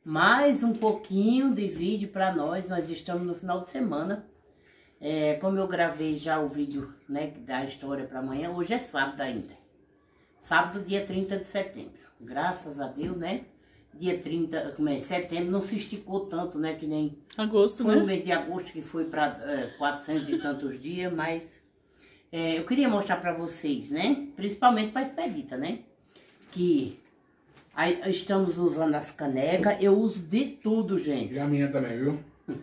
mais um pouquinho de vídeo para nós. Nós estamos no final de semana. Como eu gravei já o vídeo, né, da história para amanhã, hoje é sábado ainda. Sábado, dia 30 de setembro. Graças a Deus, né? Dia 30, setembro não se esticou tanto, né? Que nem agosto, foi né? o mês de agosto que foi para 400 e tantos dias, mas eu queria mostrar para vocês, né? Principalmente para a Expedita, né? Que aí, estamos usando as canecas, eu uso de tudo, gente. E a minha também, viu?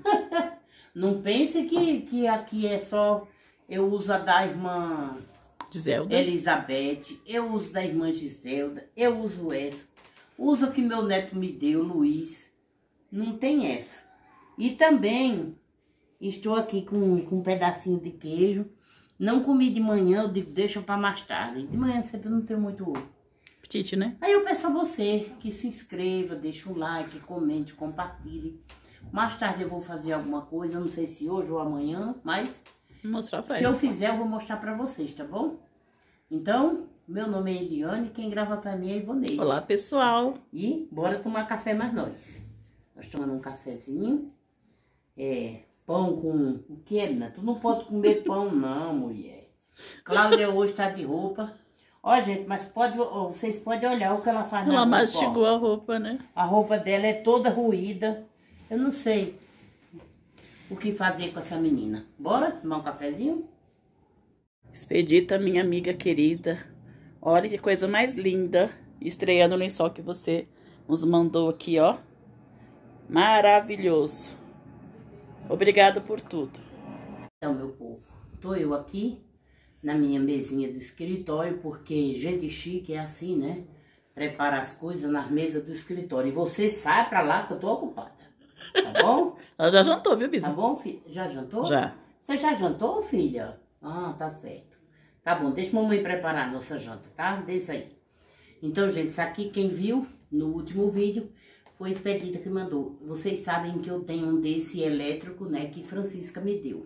Não pense que aqui é só... Eu uso a da irmã Giselda. Elizabeth, eu uso da irmã Giselda, eu uso essa. Uso a que meu neto me deu, Luiz. Não tem essa. E também estou aqui com um pedacinho de queijo. Não comi de manhã, eu digo, deixa para mais tarde. De manhã sempre eu não tenho muito Apetite, né? Aí eu peço a você que se inscreva, deixa um like, comente, compartilhe. Mais tarde eu vou fazer alguma coisa, não sei se hoje ou amanhã, mas Vou mostrar pra se ela. eu fizer eu vou mostrar pra vocês, tá bom? Então, meu nome é Eliane, quem grava pra mim é Ivoneide. Olá, pessoal. E bora tomar café mais nós. Nós tomando um cafezinho, pão com... O que é, Nina? Tu não pode comer pão não, mulher. Cláudia hoje tá de roupa. Ó, gente, mas vocês podem olhar o que ela faz na Ela roupa, mastigou ó. a roupa, né? A roupa dela é toda ruída. Eu não sei o que fazer com essa menina. Bora tomar um cafezinho? Expedita, minha amiga querida. Olha que coisa mais linda. Estreando o lençol que você nos mandou aqui, ó. Maravilhoso. Obrigado por tudo. Então, meu povo, tô eu aqui na minha mesinha do escritório, porque gente chique é assim, né? Prepara as coisas nas mesas do escritório. E você sai pra lá que eu tô ocupada. Tá bom? Ela já jantou, viu, Bisa? Tá bom, filha? Já jantou? Já. Você já jantou, filha? Ah, tá certo. Tá bom, deixa a mamãe preparar a nossa janta, tá? Deixa aí. Então, gente, isso aqui quem viu no último vídeo foi a Expedita que mandou. Vocês sabem que eu tenho um desse elétrico, né, que Francisca me deu.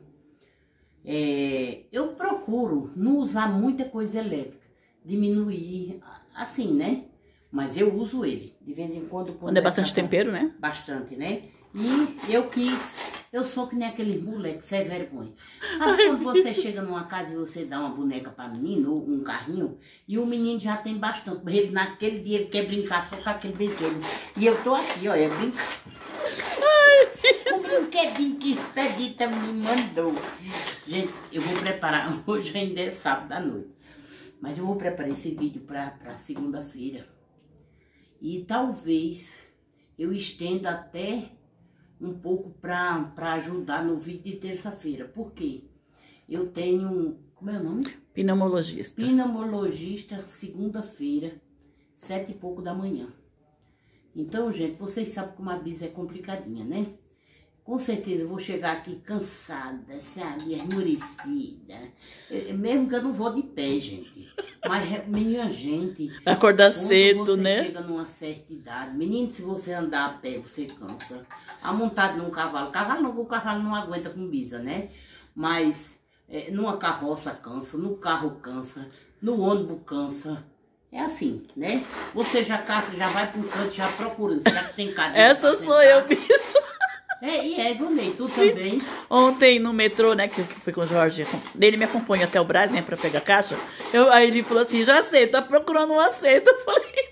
Eu procuro não usar muita coisa elétrica, diminuir, assim, né? Mas eu uso ele, de vez em quando. Quando é bastante tempero, né? Bastante, né? E eu sou que nem aquele moleque, sem vergonha. Sabe quando você chega numa casa e você dá uma boneca pra menino, ou um carrinho, e o menino já tem bastante, mas ele, naquele dia ele quer brincar só com aquele brinquedo. E eu tô aqui, ó, brincar. O brinquedinho que Expedita me mandou. Gente, eu vou preparar, hoje ainda é sábado à noite, mas eu vou preparar esse vídeo pra segunda-feira. E talvez eu estenda até um pouco pra ajudar no vídeo de terça-feira. Por quê? Eu tenho, como é o nome? Pneumologista. Pneumologista, segunda-feira, 7 e pouco da manhã. Então, gente, vocês sabem como a Bisa é complicadinha, né? Com certeza eu vou chegar aqui cansada, sabe, esmorecida. Mesmo que eu não vou de pé, gente. Mas, minha gente... Acordar cedo, você né? chega numa certa idade, menino, se você andar a pé, você cansa. Montado num cavalo. O cavalo não aguenta com Bisa, né? Mas numa carroça cansa, no carro cansa, no ônibus cansa. É assim, né? Você já cansa, já vai para um canto, já procura. Já tem cadeira. Essa sou eu, Bisa. Ivonei, tu também. Ontem no metrô, né, que eu fui com o Jorge, ele me acompanha até o Brás, né, pra pegar a caixa. Aí ele falou assim, já sei, tá procurando um assento. Eu falei,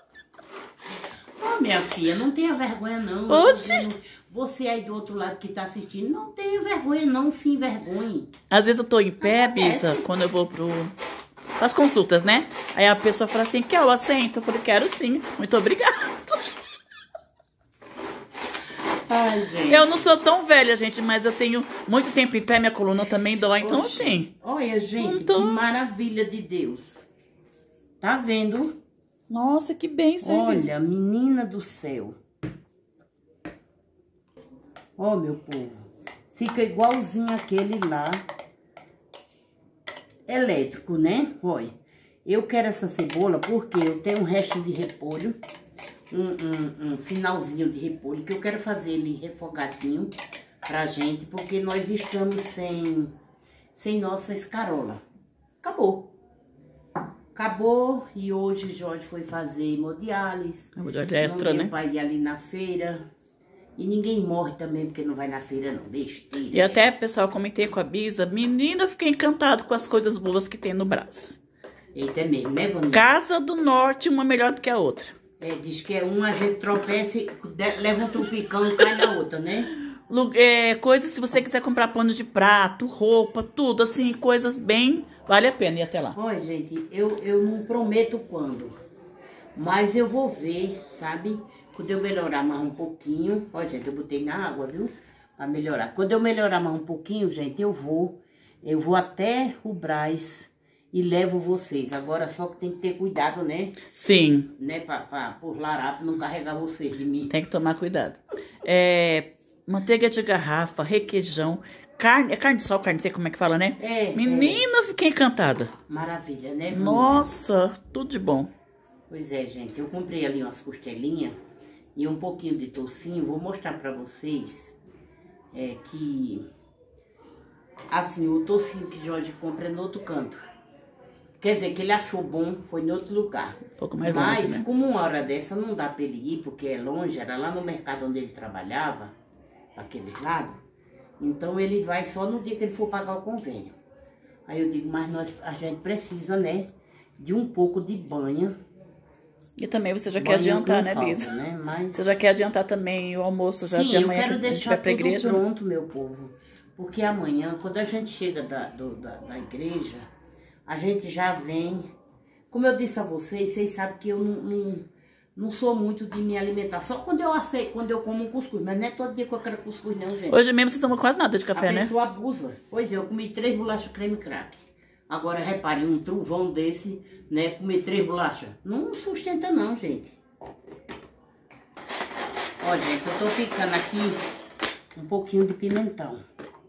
Ô, minha filha, não tenha vergonha não. Oxi. Você aí do outro lado que tá assistindo, não tenha vergonha não, se envergonhe. Às vezes eu tô em pé, Bisa, quando eu vou as consultas, né? Aí a pessoa fala assim, quer o assento? Eu falei, quero sim, muito obrigada. Ai, gente. Eu não sou tão velha, gente, mas eu tenho muito tempo em pé, minha coluna também dói, então Oxi. assim. Olha, gente, Então... que maravilha de Deus. Tá vendo? Nossa, que bênção. Olha, menina do céu. Ó, meu povo. Fica igualzinho aquele lá. Elétrico, né? Olha. Eu quero essa cebola porque eu tenho um resto de repolho. Um finalzinho de repolho. Que eu quero fazer ele refogadinho pra gente. Porque nós estamos sem nossa escarola. Acabou. acabou e hoje Jorge foi fazer hemodiálise. Hemodiálise extra, né? Meu pai ia ali na feira. E ninguém morre também porque não vai na feira, não. Besteira. E até, pessoal, comentei com a Bisa. Menina, eu fiquei encantado com as coisas boas que tem no Brás. Eita, é mesmo, né, Vanessa? Casa do Norte, uma melhor do que a outra. É, diz que é uma, a gente tropeça, leva um tropicão e cai na outra, né? Coisas, se você quiser comprar pano de prato, roupa, tudo, assim, coisas bem... Vale a pena ir até lá. Olha, gente, eu não prometo quando, mas eu vou ver, sabe? Quando eu melhorar mais um pouquinho... Olha, gente, eu botei na água, viu? Pra melhorar. Quando eu melhorar mais um pouquinho, gente, eu vou até o Brás e levo vocês. Agora, só que tem que ter cuidado, né? Sim. Né? Por larápio, não carregar vocês de mim. Tem que tomar cuidado. Manteiga de garrafa, requeijão, carne de sol, carne seca, como é que fala, né? Menina, eu fiquei encantada. Maravilha, né? Nossa, tudo de bom. Pois é, gente, eu comprei ali umas costelinhas e um pouquinho de toucinho. Vou mostrar pra vocês que, assim, o toucinho que Jorge compra é no outro canto. Quer dizer, que ele achou bom, foi em outro lugar. Um pouco mais longe, Mas, né? como uma hora dessa não dá pra ele ir, porque é longe, era lá no mercado onde ele trabalhava, aquele lado. Então, ele vai só no dia que ele for pagar o convênio. Aí eu digo, mas a gente precisa, né, de um pouco de banha. E também você já quer adiantar, né, Bisa? Né? Mas... Você já quer adiantar também o almoço já de amanhã, que a gente vai pra igreja? Sim, eu quero deixar tudo pronto, meu povo. Porque amanhã, quando a gente chega da igreja, a gente já vem... Como eu disse a vocês sabem que eu não sou muito de me alimentar. Só quando eu como um cuscuz. Mas não é todo dia que eu quero cuscuz, não, gente. Hoje mesmo você toma quase nada de café, né? A pessoa abusa. Pois é, eu comi 3 bolachas creme crack. Agora, reparem, um trovão desse, né, comer 3 bolachas. Não sustenta não, gente. Ó, gente, eu tô picando aqui um pouquinho de pimentão.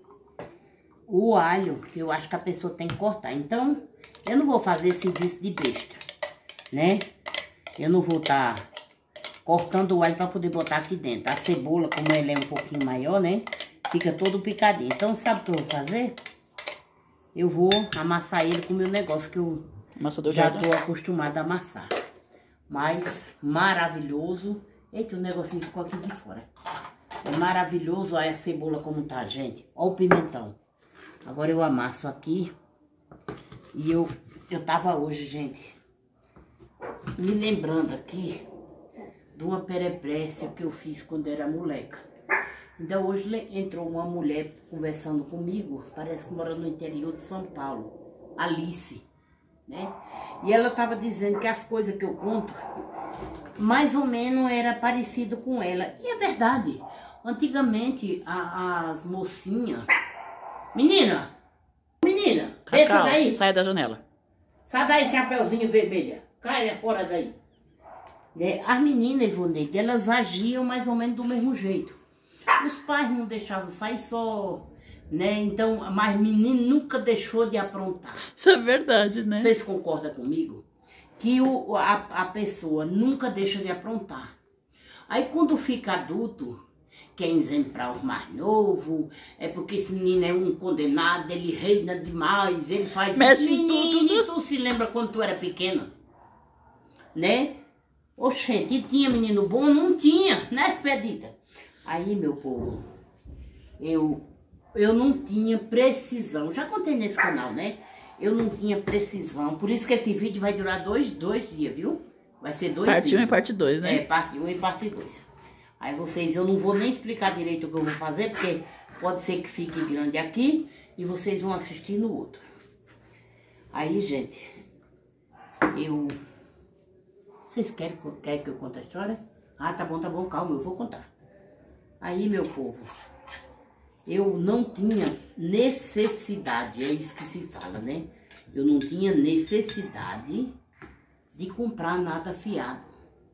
O alho, eu acho que a pessoa tem que cortar. Então, eu não vou fazer serviço de besta, né? Eu não vou estar cortando o alho para poder botar aqui dentro. A cebola, como ela é um pouquinho maior, né, fica todo picadinho. Então, sabe o que eu vou fazer? Eu vou amassar ele com o meu negócio que eu já tô acostumada a amassar. Mas maravilhoso. Eita, o negocinho ficou aqui de fora. É maravilhoso. Olha a cebola como tá, gente. Olha o pimentão. Agora eu amasso aqui. E eu tava hoje, gente, me lembrando aqui de uma perebrece que eu fiz quando era moleca. Então hoje entrou uma mulher conversando comigo, parece que mora no interior de São Paulo, Alice, né? E ela tava dizendo que as coisas que eu conto, mais ou menos era parecido com ela. E é verdade, antigamente as mocinhas... Menina, desça daí. Sai da janela. Sai daí, chapeuzinho vermelho. Caia fora daí. As meninas, Ivoneide, elas agiam mais ou menos do mesmo jeito. Os pais não deixavam sair só, né? Então, mas menino nunca deixou de aprontar. Isso é verdade, né? Vocês concordam comigo? Que a pessoa nunca deixa de aprontar. Aí quando fica adulto, quer exemplar o mais novo, é porque esse menino é um condenado, ele reina demais, ele faz... Mexe em tudo, né? Tu se lembra quando tu era pequena? Né? Oxente, e tinha menino bom? Não tinha, né, Expedita? Aí, meu povo, eu não tinha precisão. Já contei nesse canal, né? Eu não tinha precisão. Por isso que esse vídeo vai durar dois dias, viu? Vai ser 2 Parte 1 vídeos. e parte 2, né? Parte 1 e parte 2. Aí vocês, eu não vou nem explicar direito o que eu vou fazer, porque pode ser que fique grande aqui e vocês vão assistir no outro. Aí, gente, vocês querem que eu conte a história? Ah, tá bom, calma, eu vou contar. Aí, meu povo, eu não tinha necessidade, é isso que se fala, né? Eu não tinha necessidade de comprar nada fiado.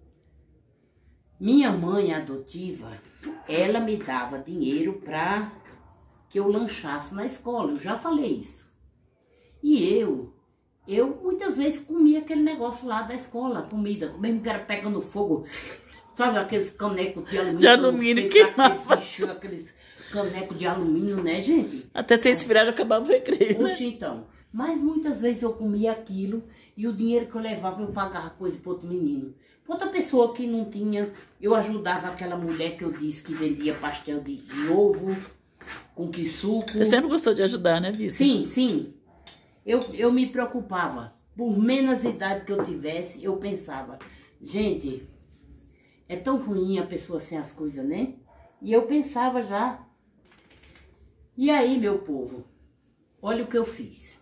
Minha mãe adotiva, ela me dava dinheiro para que eu lanchasse na escola, eu já falei isso. E eu muitas vezes comia aquele negócio lá da escola, comida, mesmo que era pegando fogo. Sabe aqueles canecos de alumínio? De alumínio que aqueles canecos de alumínio, né, gente? Até ser esfriado acabava o recreio, né? Oxe, então. Mas muitas vezes eu comia aquilo E o dinheiro que eu levava, eu pagava coisa para outro menino. Pra outra pessoa que não tinha, eu ajudava aquela mulher que eu disse que vendia pastel de ovo, com suco. Você sempre gostou de ajudar, né, Bia? Sim, sim. Eu me preocupava. Por menos idade que eu tivesse, eu pensava, gente, é tão ruim a pessoa sem as coisas, né? E eu pensava já. E aí, meu povo, olha o que eu fiz.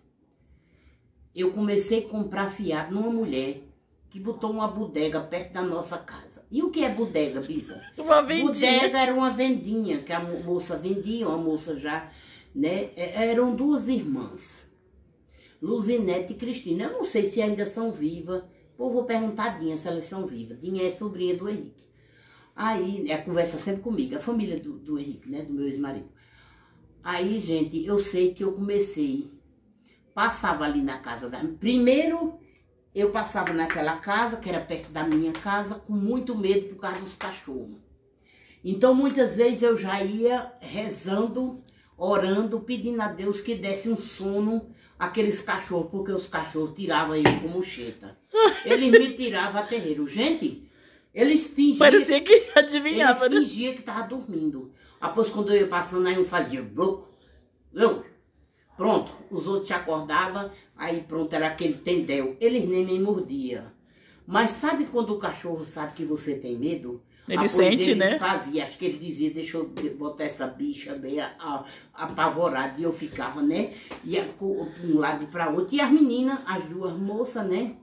Eu comecei a comprar fiado numa mulher que botou uma bodega perto da nossa casa. E o que é bodega, Bisa? Uma vendinha. Bodega era uma vendinha que a moça vendia, uma moça já, né? Eram duas irmãs, Luzinete e Cristina. Eu não sei se ainda são vivas. Eu vou perguntar a Dinha se elas são vivas. Dinha é sobrinha do Henrique. Aí, conversa sempre comigo, a família do Henrique, né? Do meu ex-marido. Aí, gente, eu sei que eu comecei, passava ali na casa da... Primeiro, eu passava naquela casa, que era perto da minha casa, com muito medo por causa dos cachorros. Então, muitas vezes eu já ia rezando, orando, pedindo a Deus que desse um sono àqueles cachorros, porque os cachorros tiravam ele com mocheta. Eles me tiravam a terreiro. Gente, eles fingiam... Parecia que adivinhava, Eles fingiam que estavam dormindo. Após, quando eu ia passando, aí um fazia... Bloco, pronto, os outros se acordavam, aí pronto, era aquele tendel. Eles nem me mordiam. Mas sabe quando o cachorro sabe que você tem medo? Ele sente, eles né? Fazia, acho que ele dizia, deixa eu botar essa bicha bem apavorada. E eu ficava, né? Ia para um lado e para outro. E as meninas, as duas moças, né?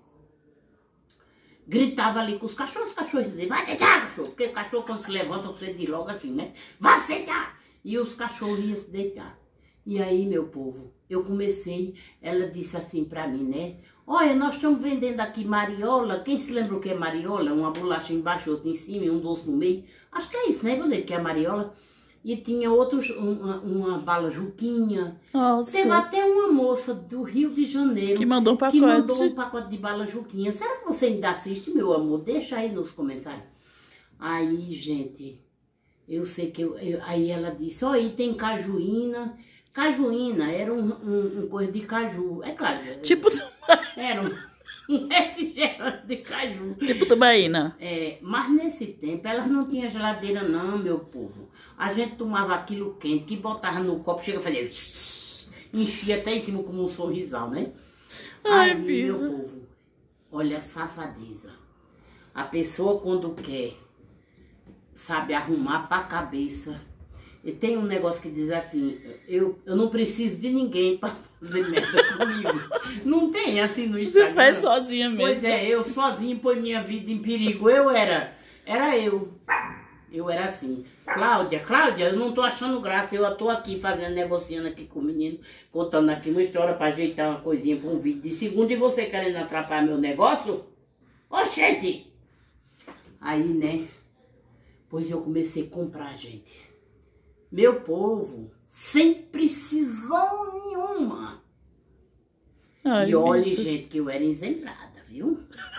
Gritava ali com os cachorros diziam, vai deitar, cachorro. Porque o cachorro, quando se levanta, você diz logo assim, né? Vai se deitar! E os cachorros iam se deitar. E aí, meu povo, eu comecei, ela disse assim pra mim, né? Olha, nós estamos vendendo aqui mariola. Quem se lembra o que é mariola? Uma bolacha embaixo, outra em cima e um doce no meio. Acho que é isso, né, Ivonete, que é mariola. E tinha outros, uma bala Juquinha. Nossa. Teve até uma moça do Rio de Janeiro que mandou um pacote. Que mandou um pacote de bala Juquinha. Será que você ainda assiste, meu amor? Deixa aí nos comentários. Aí, gente, eu sei que... aí ela disse, ó, aí tem cajuína. Cajuína era um coisa de caju. É claro. Tipo... Era um refrigerante de caju. Tipo tubaína. Mas nesse tempo elas não tinham geladeira não, meu povo. A gente tomava aquilo quente, que botava no copo, chega a fazer... enchia até em cima como um sorrisal, né? Ai, aí, Bisa. meu povo, olha a safadeza. A pessoa quando quer, sabe, arrumar pra cabeça... E tem um negócio que diz assim, eu não preciso de ninguém para fazer merda comigo. Não tem assim no Instagram. Você faz sozinha mesmo. Pois é, eu sozinha põe minha vida em perigo. Eu era eu. Eu era assim. Cláudia, eu não tô achando graça. Eu tô aqui fazendo, negociando aqui com o menino, contando aqui uma história para ajeitar uma coisinha para um vídeo de segundo e você querendo atrapalhar meu negócio? Oxente! Aí, né? Pois eu comecei a comprar, gente. Meu povo, sem precisão nenhuma. Ai, e olha, Bisa. gente, que eu era exemplada, viu?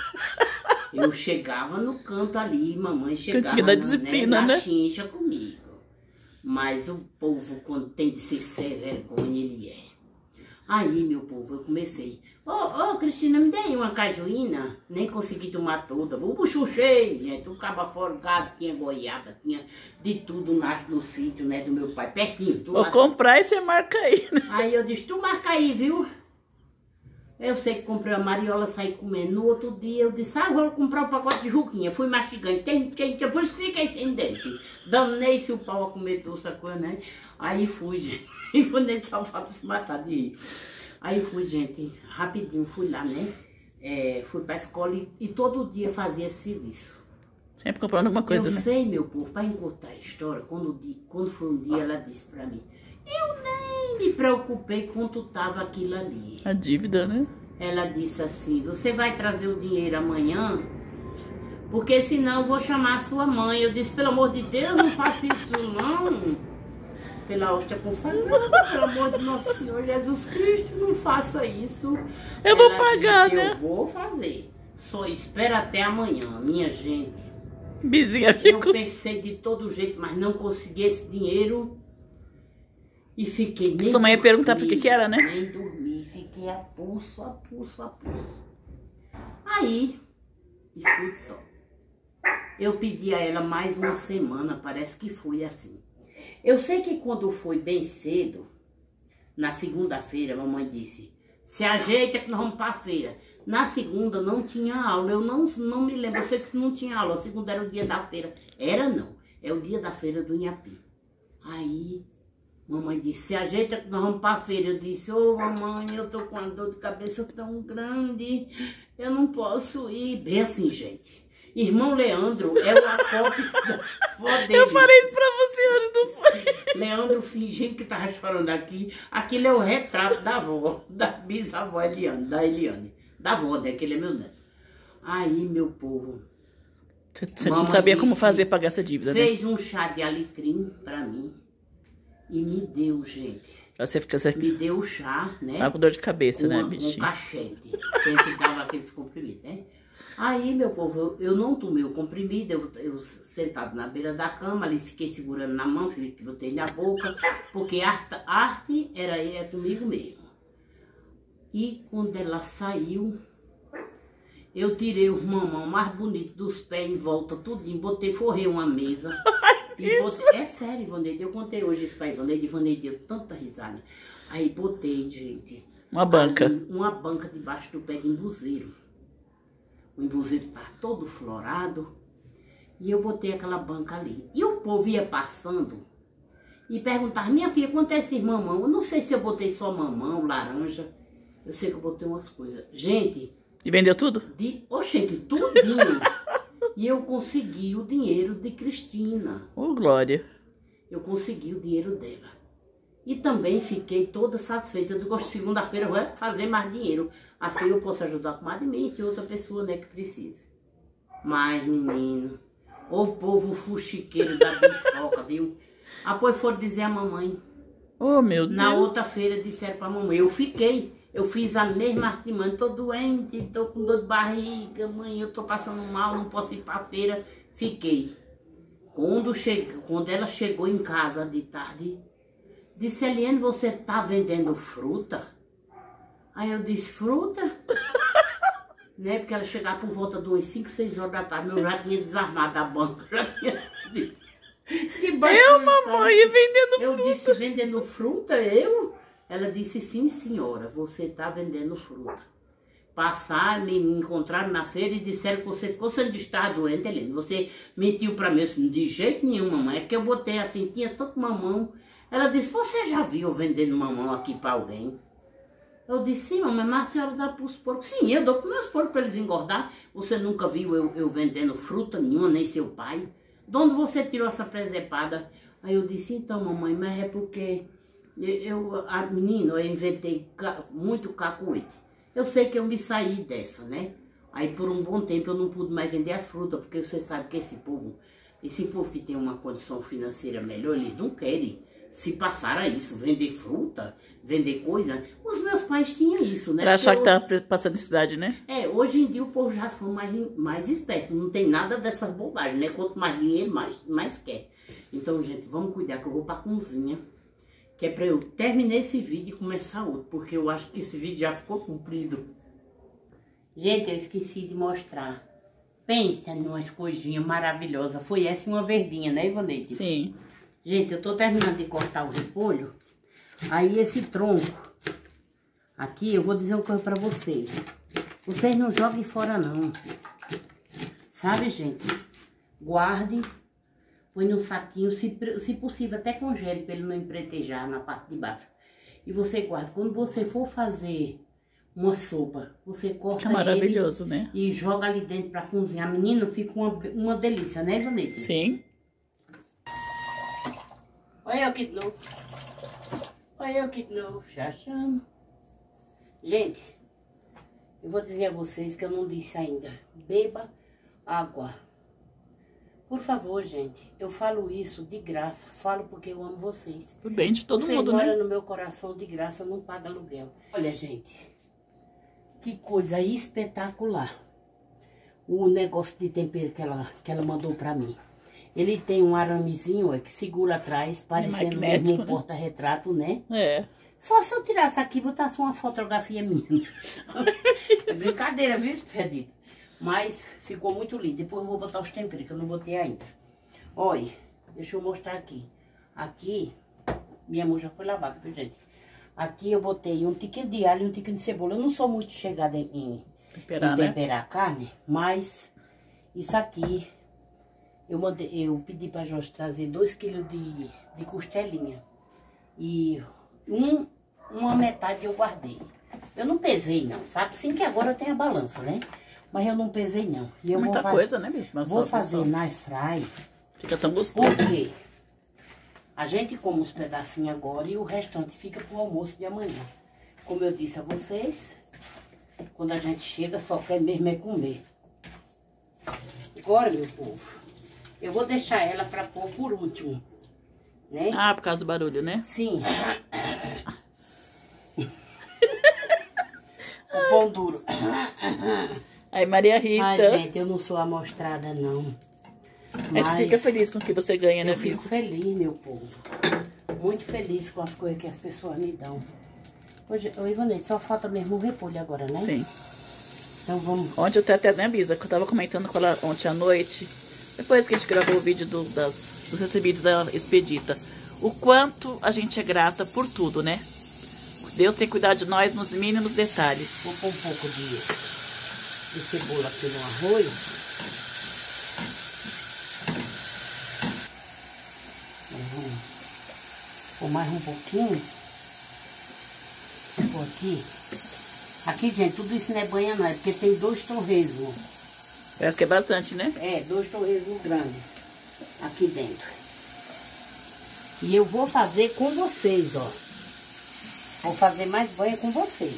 Eu chegava no canto ali, mamãe chegava da disciplina, na né? chincha comigo. Mas o povo, quando tem de ser sem vergonha, ele é. Aí, meu povo, eu comecei. Ô, Cristina, me dê aí uma cajuína. Nem consegui tomar toda. O bucho cheio, gente. O cabo forgado, tinha goiaba, tinha de tudo no sítio, né, do meu pai. Pertinho. Vou comprar e você marca aí, né? Aí eu disse, tu marca aí, viu? Eu sei que comprei a mariola, saí comendo. No outro dia eu disse, vou comprar um pacote de juquinha. Fui mastigando. Por isso que fiquei sem dente. Danei-se o pau a comer doce, coisa, né? Aí fui, gente. E foi nesse salvar pra se matar de rir. Aí fui, gente, rapidinho, fui lá, né? Fui pra escola e todo dia fazia esse serviço. Sempre comprando alguma coisa, né? Eu sei, meu povo, pra encurtar a história, quando foi um dia, ela disse pra mim, eu nem me preocupei quanto tava aquilo ali. A dívida, né? Ela disse assim, você vai trazer o dinheiro amanhã? Porque senão eu vou chamar a sua mãe. Eu disse, pelo amor de Deus, não faça isso não. Pela hóstia consagrada, pelo amor de Nosso Senhor Jesus Cristo, não faça isso. Eu vou pagar, disse, né? Eu vou fazer. Só espera até amanhã, minha gente. Bizinha Eu ficou... pensei de todo jeito, mas não consegui esse dinheiro. E fiquei nem Sua mãe ia dormi, perguntar por que era, né? Nem dormi, fiquei a pulso. Aí, escute só. Eu pedi a ela mais uma semana, parece que foi assim. Eu sei que quando foi bem cedo, na segunda-feira, a mamãe disse, se ajeita que nós vamos para a feira. Na segunda não tinha aula, eu não me lembro, eu sei que não tinha aula, a segunda era o dia da feira. Era não, é o dia da feira do Inhapi. Aí, mamãe disse, se ajeita que nós vamos para a feira. Eu disse, ô mamãe, eu tô com uma dor de cabeça tão grande, eu não posso ir. Bem assim, gente. Irmão Leandro é o acópio da avó dele. Eu falei isso pra você hoje, não foi? Leandro fingindo que tava chorando aqui. Aquilo é o retrato da avó, da bisavó Eliane, da avó, né? Que ele é meu neto. Aí, meu povo. Você não sabia como fazer pagar essa dívida, né? Fez um chá de alecrim pra mim. E me deu, gente. Você fica assim. Me deu o chá, né? Tá com dor de cabeça, né, Um bichinho? cachete. Sempre dava aqueles comprimidos, né? Aí, meu povo, eu não tomei o comprimido, eu sentado na beira da cama, ali fiquei segurando na mão, que botei na boca, porque arte é comigo mesmo. E quando ela saiu, eu tirei os mamão mais bonitos dos pés em volta, tudinho, forrei uma mesa. E botei, é sério, Ivaneide, eu contei hoje isso pra Ivaneide deu tanta risada. Aí botei, gente, uma banca. Ali, uma banca debaixo do pé de embuzeiro. O embuzeiro tá todo florado. E eu botei aquela banca ali. E o povo ia passando e perguntava, minha filha, quanto é esse mamão? Eu não sei se eu botei só mamão, laranja. Eu sei que eu botei umas coisas. Gente... E vendeu tudo? Oxente, tudinho. E eu consegui o dinheiro de Cristina. Ô, Glória. Eu consegui o dinheiro dela. E também fiquei toda satisfeita. Eu digo, segunda-feira eu vou fazer mais dinheiro. Assim eu posso ajudar com mais de mim e outra pessoa, né, que precisa. Mas, menino, o povo fuxiqueiro da bichoca, viu? Após foram dizer a mamãe. Oh, meu Deus. Na outra feira disseram pra mamãe. Eu fiz a mesma artimanha. Tô doente, tô com dor de barriga, mãe, eu tô passando mal, não posso ir pra feira. Fiquei. Quando ela chegou em casa de tarde, disse, Eliane, você tá vendendo fruta? Aí eu disse, fruta? Né? Porque ela chegava por volta de umas 5, 6 horas da tarde, eu já tinha desarmado a banca, já tinha... mamãe, vendendo fruta. Eu disse, vendendo fruta, eu? Ela disse, sim, senhora, você tá vendendo fruta. Passaram, me encontraram na feira e disseram que você ficou sendo estar doente, Eliane. Você mentiu pra mim. Eu disse, de jeito nenhum, mamãe. É que eu botei assim, tinha tanto mamão. Ela disse, você já viu eu vendendo mamão aqui pra alguém? Eu disse, sim, mamãe, mas a senhora dá pros porcos. Sim, eu dou pros meus porcos pra eles engordar. Você nunca viu eu vendendo fruta nenhuma, nem seu pai? De onde você tirou essa presepada? Aí eu disse, então, mamãe, mas é porque menina, eu inventei muito cacuete. Eu sei que eu me saí dessa, né? Aí por um bom tempo eu não pude mais vender as frutas, porque você sabe que esse povo que tem uma condição financeira melhor, eles não querem se passar a isso, vender fruta, vender coisa. Os meus pais tinham isso, né? Pra achar que tá passando cidade, né? É, hoje em dia o povo já são mais espertos, não tem nada dessas bobagens, né? Quanto mais dinheiro, mais quer. Então, gente, vamos cuidar que eu vou pra cozinha, que é pra eu terminar esse vídeo e começar outro, porque eu acho que esse vídeo já ficou comprido. Gente, eu esqueci de mostrar. Pensa em umas coisinhas maravilhosas. Foi essa uma verdinha, né, Ivaneide? Sim. Gente, eu tô terminando de cortar o repolho. Aí esse tronco aqui, eu vou dizer uma coisa pra vocês. Vocês não joguem fora, não. Sabe, gente? Guardem. Põe num saquinho, se possível, até congele para ele não empretejar na parte de baixo. E você guarda. Quando você for fazer uma sopa, você corta ele. É maravilhoso, né? E joga ali dentro para cozinhar. Menino, fica uma delícia, né, Ivaneide? Sim. Olha eu aqui de novo. Olha eu aqui de novo. Já chamo. Gente, eu vou dizer a vocês que eu não disse ainda. Beba água. Por favor, gente, eu falo isso de graça, falo porque eu amo vocês. Por bem de todo mundo, né? Você mora no meu coração de graça, não paga aluguel. Olha, gente, que coisa espetacular. O negócio de tempero que ela mandou pra mim. Ele tem um aramezinho que segura atrás, parecendo mesmo um né? porta-retrato, né? É. Só se eu tirasse aqui e botasse uma fotografia minha. É brincadeira, viu, Expedito? Mas ficou muito lindo. Depois eu vou botar os temperos, que eu não botei ainda. Olha, deixa eu mostrar aqui. Aqui, minha mão já foi lavada, viu, gente? Aqui eu botei um tiquinho de alho e um tiquinho de cebola. Eu não sou muito chegada em temperar a carne, mas isso aqui, eu pedi pra Jorge trazer 2 kg de costelinha. E uma metade eu guardei. Eu não pesei não, sabe? Sim que agora eu tenho a balança, né? Mas eu não pesei não. E eu Muita coisa, né, bicho? Vou fazer na fry. Fica tão gostoso. Porque a gente come uns pedacinhos agora e o restante fica pro almoço de amanhã. Como eu disse a vocês, quando a gente chega só quer mesmo é comer. Agora, meu povo, eu vou deixar ela pra pôr por último, né? Ah, por causa do barulho, né? Sim. O pão duro. Aí, Maria Rita. Ai, gente, eu não sou amostrada, não. Mas você fica feliz com o que você ganha, né, eu fico feliz, meu povo. Muito feliz com as coisas que as pessoas me dão. Hoje, Ivanete, só falta mesmo o repolho agora, né? Sim. Então vamos... Ontem eu até né, Bisa, que eu tava comentando com ela ontem à noite, depois que a gente gravou o vídeo dos recebidos da Expedita, o quanto a gente é grata por tudo, né? Deus tem cuidado de nós nos mínimos detalhes. Vou pôr um pouco de cebola aqui no arroz. Vamos pôr mais um pouquinho. Vou pôr aqui. Aqui, gente, tudo isso não é banha não, é porque tem 2 torresmos. Parece que é bastante, né? É, 2 torresmos grandes aqui dentro. E eu vou fazer com vocês, ó. Vou fazer mais banha com vocês.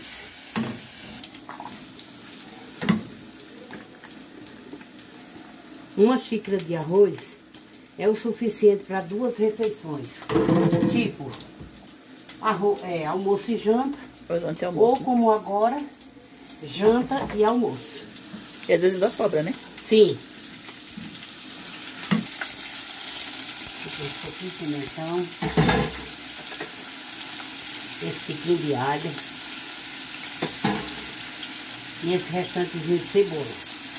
Uma xícara de arroz é o suficiente para 2 refeições. Tipo, almoço e janta. Ou como agora, janta e almoço. E às vezes ainda sobra, né? Sim. Esse pouquinho de pimentão. Esse tiquinho de alho. E esse restantezinho de cebola.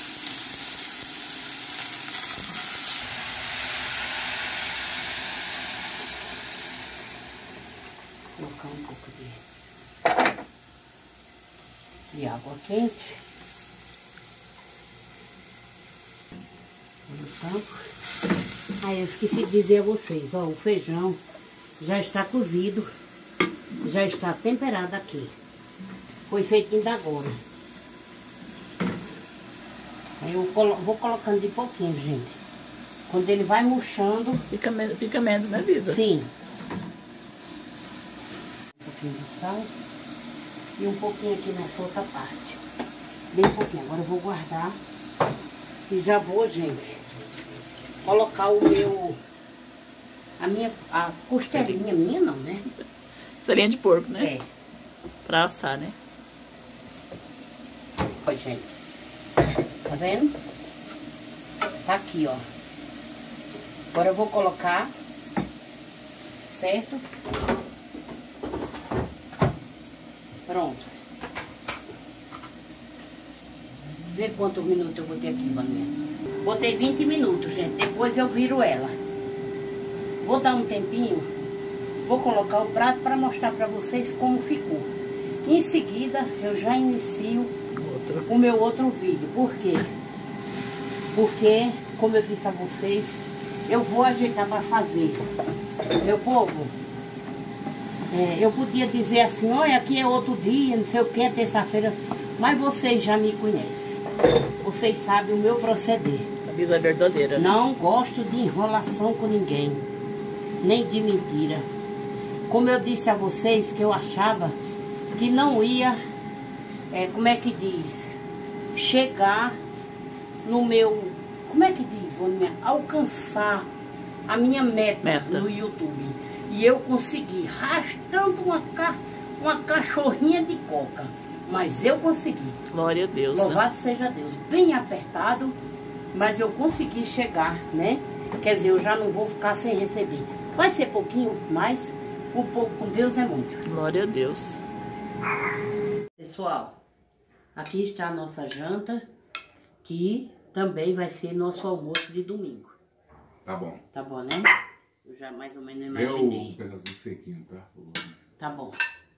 Vou colocar um pouco de água quente. No tampo. Aí eu esqueci de dizer a vocês, ó, o feijão já está cozido, já está temperado aqui. Foi feito ainda agora. Aí eu vou colocando de pouquinho, gente. Quando ele vai murchando... Fica menos, né, Bisa? Sim. Um pouquinho de sal. E um pouquinho aqui nessa outra parte. Bem pouquinho. Agora eu vou guardar. E já vou, gente, colocar a costelinha minha não, né? Costelinha de porco, né? É. Pra assar, né? Olha, gente. Tá vendo? Tá aqui, ó. Agora eu vou colocar, certo? Pronto. Vê quantos minutos eu botei aqui, Vaninha. Botei 20 minutos, gente. Depois eu viro ela. Vou dar um tempinho. Vou colocar o prato para mostrar para vocês como ficou. Em seguida, eu já inicio o meu outro vídeo. Por quê? Porque, como eu disse a vocês, eu vou ajeitar para fazer. Meu povo, eu podia dizer assim, olha, aqui é outro dia, não sei o que, terça-feira. Mas vocês já me conhecem. Vocês sabem o meu proceder. A Bisa é verdadeira. Não gosto de enrolação com ninguém. Nem de mentira. Como eu disse a vocês, que eu achava que não ia, como é que diz? Chegar no meu, como é que diz, Vaninha? Alcançar a minha meta no YouTube. E eu consegui, arrastando uma cachorrinha de coca. Mas eu consegui. Glória a Deus. Louvado seja Deus. Bem apertado, mas eu consegui chegar, né? quer dizer, eu já não vou ficar sem receber. Vai ser pouquinho, mas o pouco com Deus é muito. Glória a Deus. Pessoal, aqui está a nossa janta, que também vai ser nosso almoço de domingo. Tá bom. Tá bom, né? Eu já mais ou menos Vê imaginei. o pedaço sequinho, tá? Tá bom.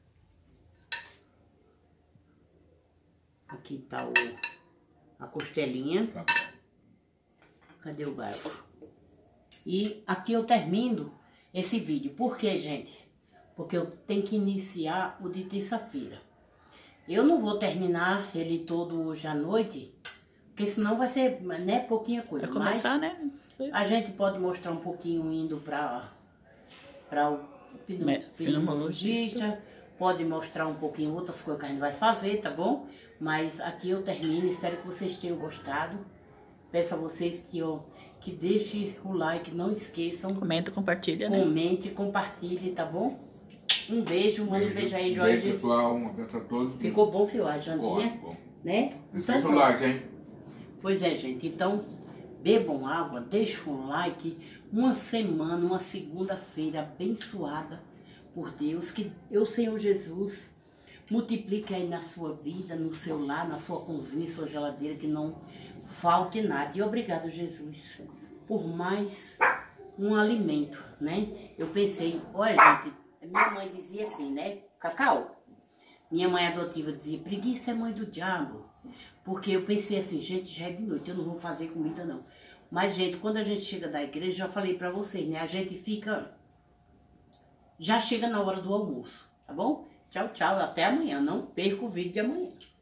Aqui tá a costelinha. Tá bom. Cadê o garfo? E aqui eu termino esse vídeo. Por quê, gente? Porque eu tenho que iniciar o de terça-feira. Eu não vou terminar ele todo hoje à noite, porque senão vai ser, né, pouquinha coisa. Vai começar, mas né? a gente pode mostrar um pouquinho indo para o pneumologista, pode mostrar um pouquinho outras coisas que a gente vai fazer, tá bom? Mas aqui eu termino, espero que vocês tenham gostado. Peço a vocês que deixem o like, não esqueçam. Comenta, compartilha, né? Comente, compartilhe, tá bom? Um beijo, manda um beijo aí, Jorge. Beijo, pessoal. Um abraço a todos. Ficou bom, filho, a jantinha? Bom. Né? Não esqueça o like, hein? Pois é, gente. Então, bebam água, deixem um like. Uma semana, uma segunda-feira abençoada por Deus. Que o Senhor Jesus multiplique aí na sua vida, no seu lar, na sua cozinha, sua geladeira, que não falte nada. E obrigado, Jesus, por mais um alimento, né? Eu pensei, olha, gente, minha mãe dizia assim, né? Cacau, minha mãe adotiva dizia, preguiça é mãe do diabo. Porque eu pensei assim, gente, já é de noite, eu não vou fazer comida não. Mas, gente, quando a gente chega da igreja, já falei pra vocês, né? A gente fica... Já chega na hora do almoço, tá bom? Tchau, tchau. Até amanhã. Não perca o vídeo de amanhã.